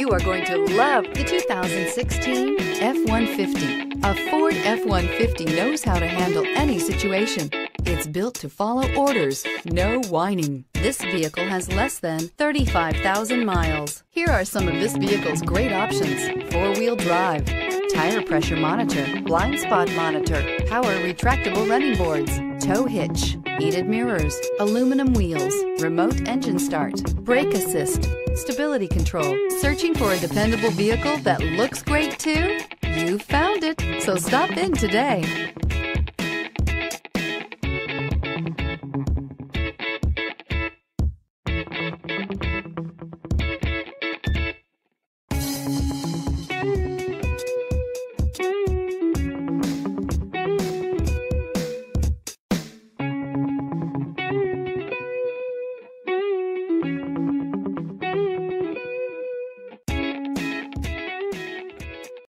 You are going to love the 2016 F-150. A Ford F-150 knows how to handle any situation. It's built to follow orders, no whining. This vehicle has less than 35,000 miles. Here are some of this vehicle's great options: four-wheel drive, tire pressure monitor, blind spot monitor, power retractable running boards, tow hitch, heated mirrors, aluminum wheels, remote engine start, brake assist, stability control. Searching for a dependable vehicle that looks great too? You found it, so stop in today.